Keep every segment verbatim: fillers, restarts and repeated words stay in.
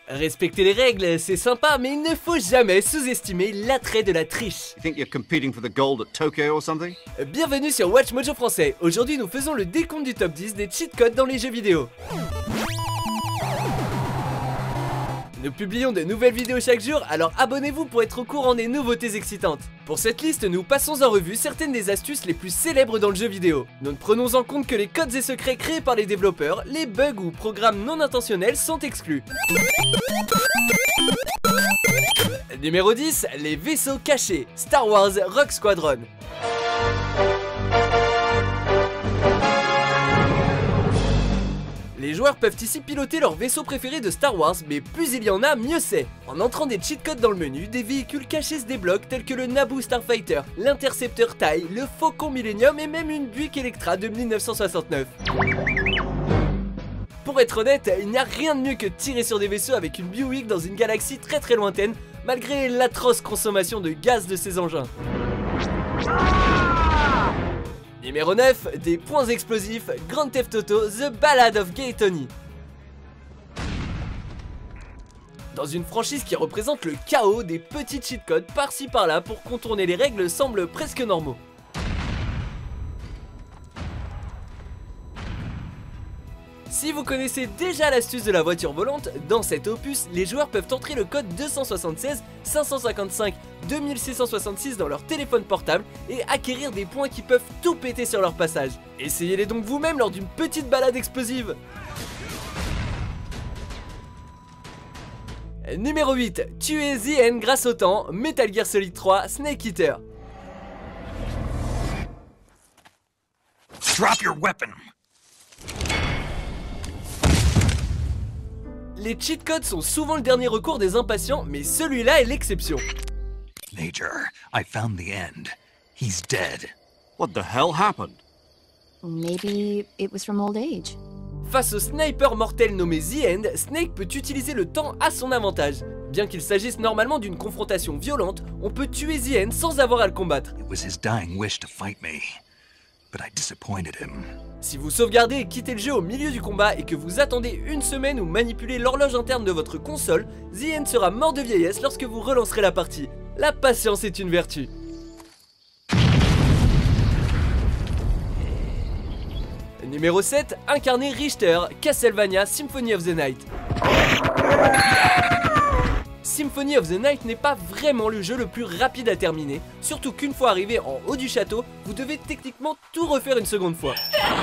Respecter les règles, c'est sympa, mais il ne faut jamais sous-estimer l'attrait de la triche. You think you're competing for the gold at Tokyo or something? Bienvenue sur Watch Mojo Français. Aujourd'hui, nous faisons le décompte du top dix des cheat codes dans les jeux vidéo. Nous publions de nouvelles vidéos chaque jour, alors abonnez-vous pour être au courant des nouveautés excitantes. Pour cette liste, nous passons en revue certaines des astuces les plus célèbres dans le jeu vidéo. Nous ne prenons en compte que les codes et secrets créés par les développeurs, les bugs ou programmes non intentionnels sont exclus. Numéro dix, les vaisseaux cachés, Star Wars Rogue Squadron. Les joueurs peuvent ici piloter leur vaisseau préféré de Star Wars, mais plus il y en a, mieux c'est. En entrant des cheat codes dans le menu, des véhicules cachés se débloquent tels que le Naboo Starfighter, l'Interceptor TIE, le Faucon Millennium et même une Buick Electra de mille neuf cent soixante-neuf. Pour être honnête, il n'y a rien de mieux que de tirer sur des vaisseaux avec une Buick dans une galaxie très très lointaine, malgré l'atroce consommation de gaz de ces engins. Numéro neuf, des points explosifs, Grand Theft Auto, The Ballad of Gay Tony. Dans une franchise qui représente le chaos, des petits cheat codes par-ci par-là pour contourner les règles semblent presque normaux. Si vous connaissez déjà l'astuce de la voiture volante, dans cet opus, les joueurs peuvent entrer le code deux cent soixante-seize cinq cent cinquante-cinq deux mille six cent soixante-six dans leur téléphone portable et acquérir des points qui peuvent tout péter sur leur passage. Essayez-les donc vous-même lors d'une petite balade explosive. Numéro huit, tuer The End grâce au temps, Metal Gear Solid trois, Snake Eater. Drop your weapon. Les cheat codes sont souvent le dernier recours des impatients, mais celui-là est l'exception. Major, I found the end. He's dead. What the hell happened? Maybe it was from old age. Face au sniper mortel nommé The End, Snake peut utiliser le temps à son avantage. Bien qu'il s'agisse normalement d'une confrontation violente, on peut tuer The End sans avoir à le combattre. It was his dying wish to fight me, but I disappointed him. Si vous sauvegardez et quittez le jeu au milieu du combat et que vous attendez une semaine ou manipulez l'horloge interne de votre console, The End sera mort de vieillesse lorsque vous relancerez la partie. La patience est une vertu. Numéro sept, incarner Richter, Castlevania Symphony of the Night. Symphony of the Night n'est pas vraiment le jeu le plus rapide à terminer, surtout qu'une fois arrivé en haut du château, vous devez techniquement tout refaire une seconde fois.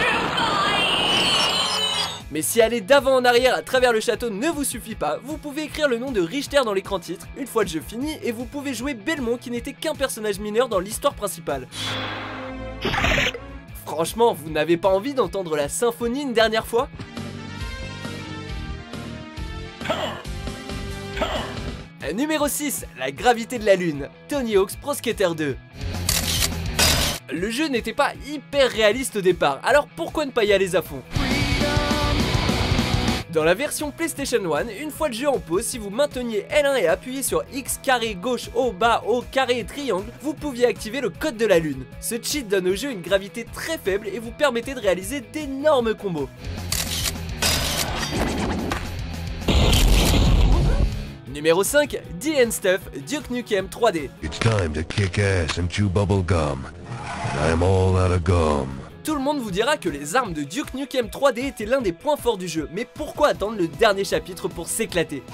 Mais si aller d'avant en arrière à travers le château ne vous suffit pas, vous pouvez écrire le nom de Richter dans l'écran titre, une fois le jeu fini, et vous pouvez jouer Belmont qui n'était qu'un personnage mineur dans l'histoire principale. Franchement, vous n'avez pas envie d'entendre la symphonie une dernière fois ? Numéro six, la gravité de la lune, Tony Hawk's Pro Skater deux. Le jeu n'était pas hyper réaliste au départ, alors pourquoi ne pas y aller à fond ? Dans la version PlayStation un, une fois le jeu en pause, si vous mainteniez L un et appuyez sur X, carré, gauche, haut, bas, haut, carré et triangle, vous pouviez activer le code de la lune. Ce cheat donne au jeu une gravité très faible et vous permettait de réaliser d'énormes combos. Numéro cinq, The End Stuff, Duke Nukem trois D. It's time to kick ass and chew bubble gum. I'm all out of gum. Tout le monde vous dira que les armes de Duke Nukem trois D étaient l'un des points forts du jeu, mais pourquoi attendre le dernier chapitre pour s'éclater?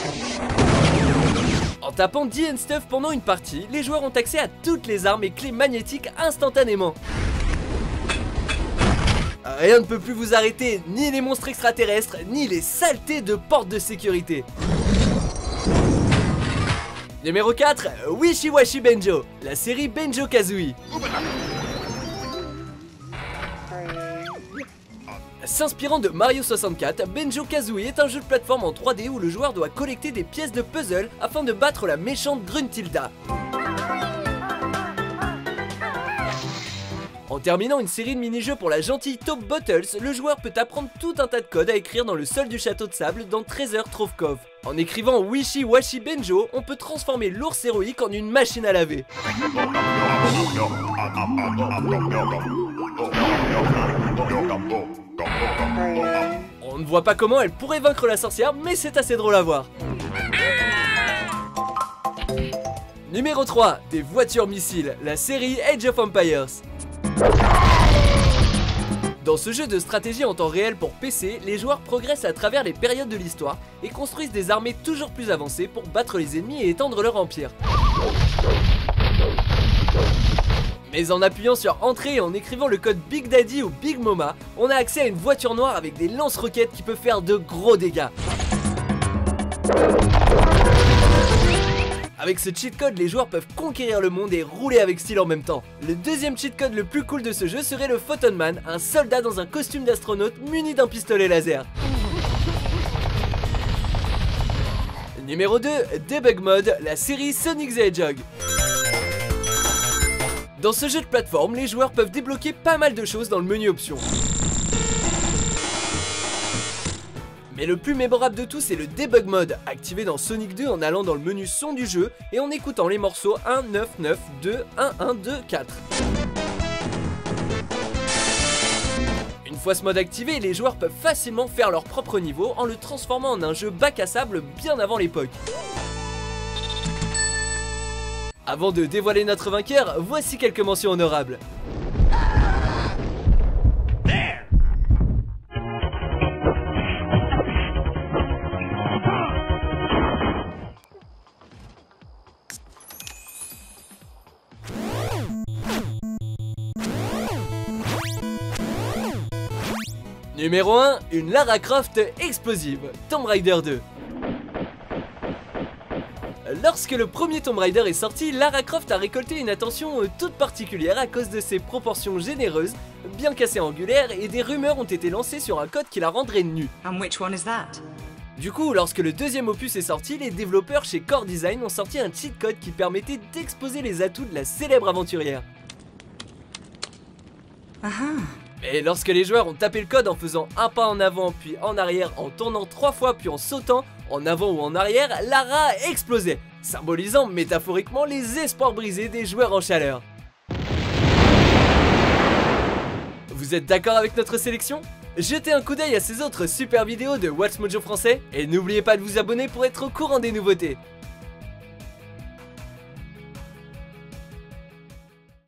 En tapant The End Stuff pendant une partie, les joueurs ont accès à toutes les armes et clés magnétiques instantanément. Rien ne peut plus vous arrêter, ni les monstres extraterrestres, ni les saletés de portes de sécurité. Numéro quatre, Wishy Washy Benjo, la série Banjo-Kazooie. S'inspirant de Mario soixante-quatre, Banjo-Kazooie est un jeu de plateforme en trois D où le joueur doit collecter des pièces de puzzle afin de battre la méchante Gruntilda. En terminant une série de mini-jeux pour la gentille Taupe Bottles, le joueur peut apprendre tout un tas de codes à écrire dans le sol du château de sable dans Treasure Trove Cove. En écrivant Wishy Washy Benjo, on peut transformer l'ours héroïque en une machine à laver. On On ne voit pas comment elle pourrait vaincre la sorcière, mais c'est assez drôle à voir. Numéro trois, des voitures missiles, la série Age of Empires. Dans ce jeu de stratégie en temps réel pour P C, les joueurs progressent à travers les périodes de l'histoire et construisent des armées toujours plus avancées pour battre les ennemis et étendre leur empire. Mais en appuyant sur Entrée et en écrivant le code Big Daddy ou Big Mama, on a accès à une voiture noire avec des lance-roquettes qui peut faire de gros dégâts. Avec ce cheat code, les joueurs peuvent conquérir le monde et rouler avec style en même temps. Le deuxième cheat code le plus cool de ce jeu serait le Photon Man, un soldat dans un costume d'astronaute muni d'un pistolet laser. Numéro deux, Debug Mode, la série Sonic the Hedgehog. Dans ce jeu de plateforme, les joueurs peuvent débloquer pas mal de choses dans le menu options. Mais le plus mémorable de tous est le Debug Mode, activé dans Sonic deux en allant dans le menu son du jeu et en écoutant les morceaux un, neuf, neuf, deux, un, un, deux, quatre. Une fois ce mode activé, les joueurs peuvent facilement faire leur propre niveau en le transformant en un jeu bac à sable bien avant l'époque. Avant de dévoiler notre vainqueur, voici quelques mentions honorables. Numéro un, une Lara Croft explosive, Tomb Raider deux. Lorsque le premier Tomb Raider est sorti, Lara Croft a récolté une attention toute particulière à cause de ses proportions généreuses, bien qu'assez angulaires, et des rumeurs ont été lancées sur un code qui la rendrait nue. And which one is that? Du coup, lorsque le deuxième opus est sorti, les développeurs chez Core Design ont sorti un cheat code qui permettait d'exposer les atouts de la célèbre aventurière. Uh-huh. Mais lorsque les joueurs ont tapé le code en faisant un pas en avant puis en arrière, en tournant trois fois puis en sautant en avant ou en arrière, Lara a explosé, symbolisant métaphoriquement les espoirs brisés des joueurs en chaleur. Vous êtes d'accord avec notre sélection? Jetez un coup d'œil à ces autres super vidéos de What's Mojo français et n'oubliez pas de vous abonner pour être au courant des nouveautés.